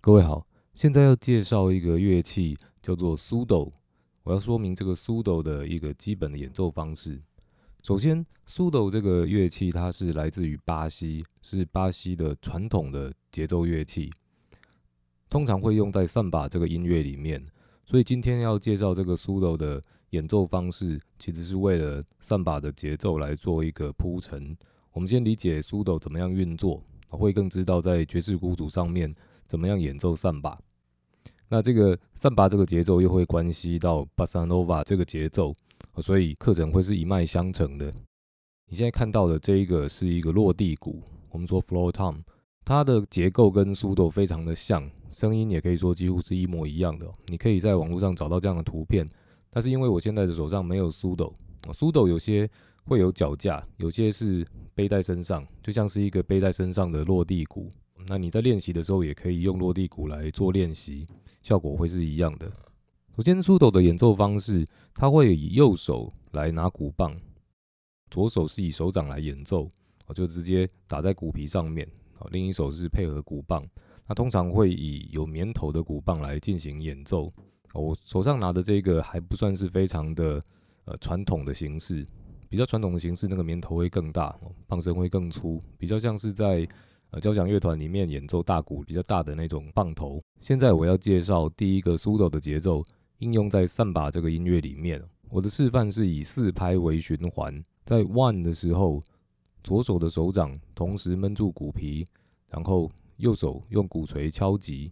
各位好，现在要介绍一个乐器，叫做苏斗。我要说明这个苏斗的一个基本的演奏方式。首先，苏斗这个乐器它是来自于巴西，是巴西的传统的节奏乐器，通常会用在萨巴这个音乐里面。所以今天要介绍这个苏斗的演奏方式，其实是为了萨巴的节奏来做一个铺陈。我们先理解苏斗怎么样运作，会更知道在爵士鼓组上面怎么样演奏萨巴。那这个萨巴这个节奏又会关系到巴萨诺瓦这个节奏，所以课程会是一脉相承的。你现在看到的这一个是一个落地鼓，我们说 floor tom， 它的结构跟苏斗非常的像，声音也可以说几乎是一模一样的。你可以在网络上找到这样的图片，但是因为我现在的手上没有苏斗，苏斗有些会有脚架，有些是背在身上，就像是一个背在身上的落地鼓。那你在练习的时候也可以用落地鼓来做练习，效果会是一样的。首先，苏斗的演奏方式，它会以右手来拿鼓棒，左手是以手掌来演奏，就直接打在鼓皮上面，另一手是配合鼓棒。那通常会以有棉头的鼓棒来进行演奏。我手上拿的这个还不算是非常的传统的形式，比较传统的形式，那个棉头会更大，棒身会更粗，比较像是在交响乐团里面演奏大鼓比较大的那种棒头。现在我要介绍第一个苏斗的节奏，应用在萨巴这个音乐里面。我的示范是以4拍为循环，在 1 的时候，左手的手掌同时闷住鼓皮，然后右手用鼓槌敲击。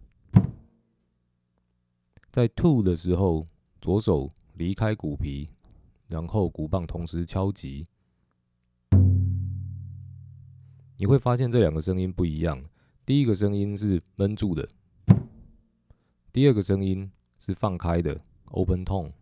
在 2 的时候，左手离开鼓皮，然后鼓棒同时敲击。你会发现这两个声音不一样，第一个声音是闷住的，第二个声音是放开的 open tone。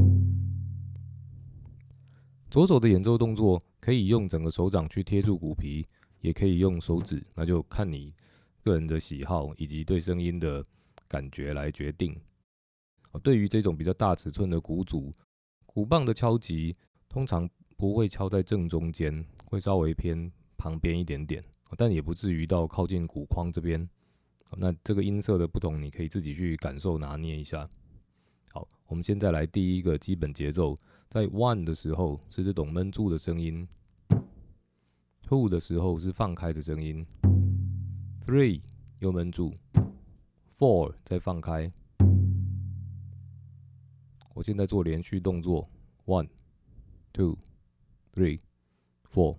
左手的演奏动作可以用整个手掌去贴住鼓皮，也可以用手指，那就看你个人的喜好以及对声音的感觉来决定。对于这种比较大尺寸的鼓组，鼓棒的敲击通常不会敲在正中间，会稍微偏旁边一点点，但也不至于到靠近鼓框这边。那这个音色的不同，你可以自己去感受拿捏一下。好，我们现在来第一个基本节奏，在 1 的时候是这种闷住的声音， 2 的时候是放开的声音， 3 又闷住， 4 再放开。我现在做连续动作 1 2 3 4。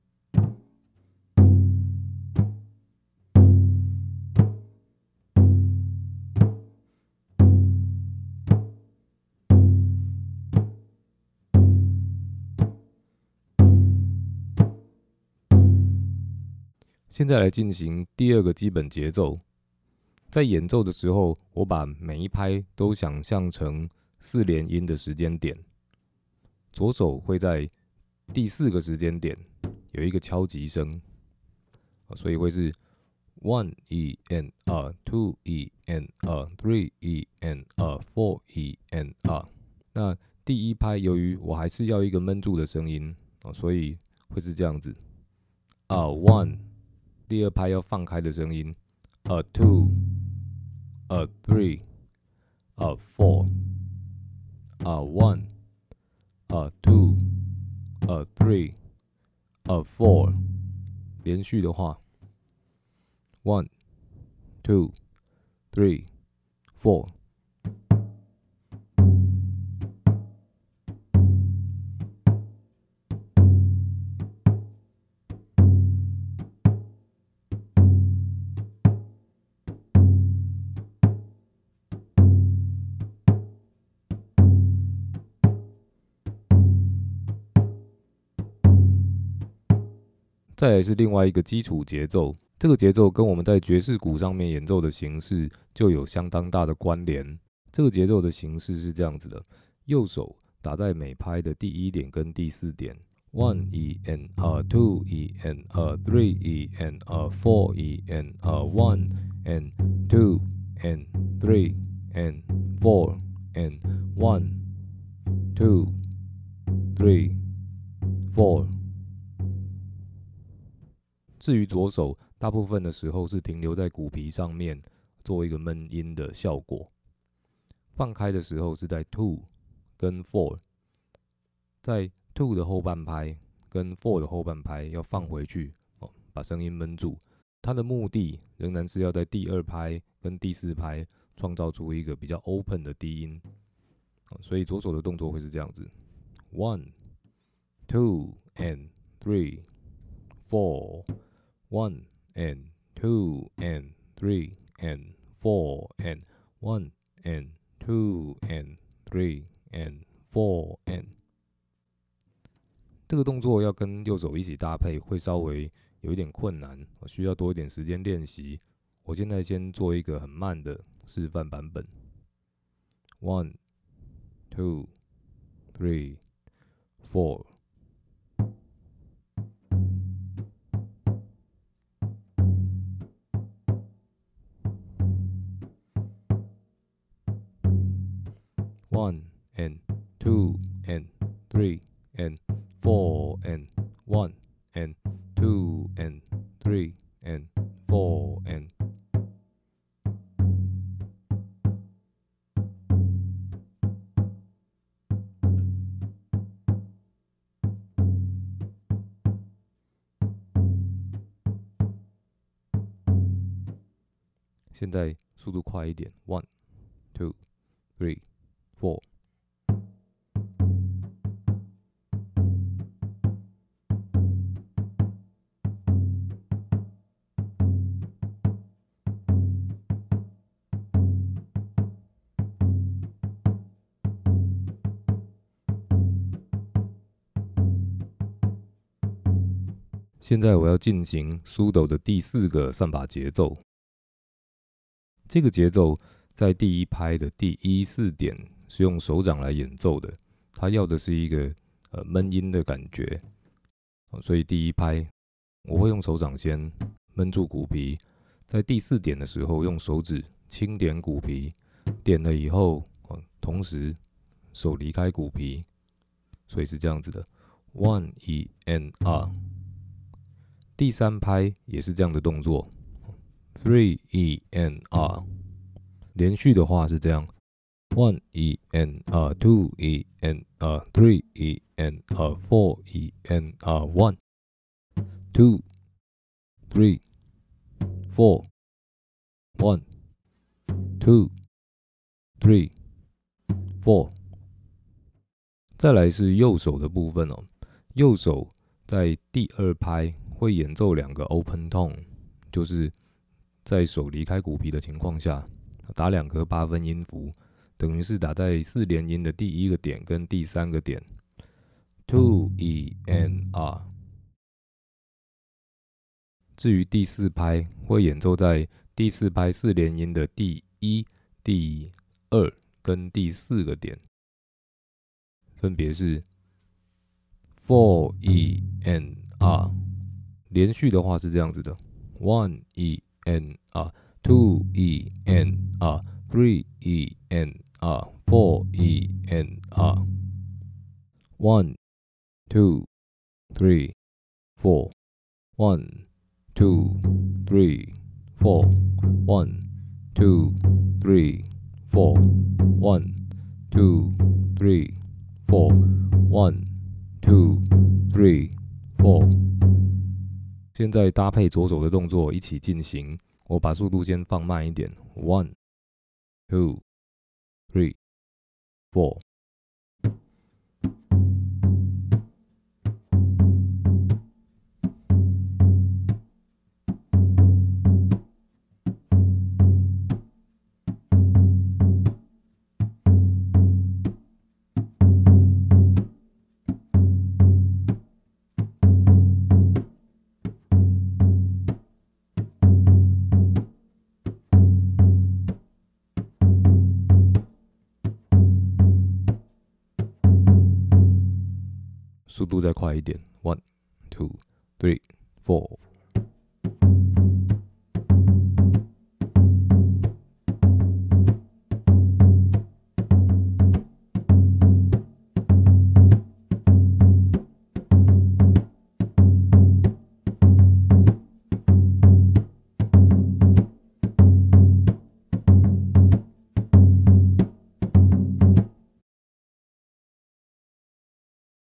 现在来进行第二个基本节奏。在演奏的时候，我把每一拍都想象成4连音的时间点，左手会在第4个时间点有一个敲击声，所以会是 1 E N R 2 E N R 3 E N R 4 E N R。 那第一拍由于我还是要一个闷住的声音，所以会是这样子1。第二拍要放开的声音2 3 4 1 2 3 4。连续的话 1 2 3 4。再来是另外一个基础节奏，这个节奏跟我们在爵士鼓上面演奏的形式就有相当大的关联。这个节奏的形式是这样子的：右手打在每拍的第1点跟第4点 ，1 E N R 2 E N R 3 E N R 4 E N R 1 and 2 and 3 and 4 and 1 2 3 4。至于左手，大部分的时候是停留在鼓皮上面， 做一个闷音的效果。放开的时候是在 2跟 4， 在 2的后半拍跟 4的后半拍要放回去，把声音闷住。它的目的仍然是要在第2拍跟第4拍创造出一个比较 open 的低音，所以左手的动作会是这样子 ：1 2 and 3 4 1 and 2 and 3 and 4 and 1 and 2 and 3 and 4 and。 这个动作要跟右手一起搭配会稍微有一点困难，需要多一点时间练习。我现在先做一个很慢的示范版本。1 2 3 4。1 and 2 and 3 and 4 and 1 and 2 and 3 and 4 and。 现在速度快一点 ，1 2 3 4。 现在我要进行苏斗的第4个散把节奏。这个节奏在第1拍的第1、4点是用手掌来演奏的，它要的是一个闷音的感觉，所以第1拍我会用手掌先闷住鼓皮，在第4点的时候用手指轻点鼓皮，点了以后，同时手离开鼓皮，所以是这样子的 ，1 E N R。第3拍也是这样的动作 ，3 E N R。连续的话是这样 ，1 E N R 2 E N R 3 E N R 4 E N R 1 2 3 4 1 2 3 4。再来是右手的部分哦，右手在第2拍会演奏2个 open tone， 就是在手离开鼓皮的情况下，打2颗8分音符，等于是打在4连音的第1个点跟第3个点 ，2 E N R。至于第4拍会演奏在第4拍4连音的第1、第2跟第4个点，分别是4 E N R。连续的话是这样子的 ，1 E N R 2 E N R 3 E N R 4 E N R 1 2 3 4 1 2 3 4 1 2 3 4 1 2 3 4 1 2 3 4。现在搭配左手的动作一起进行，我把速度先放慢一点 ，1 2 3 4。速度再快一点 ，1 2 3 4。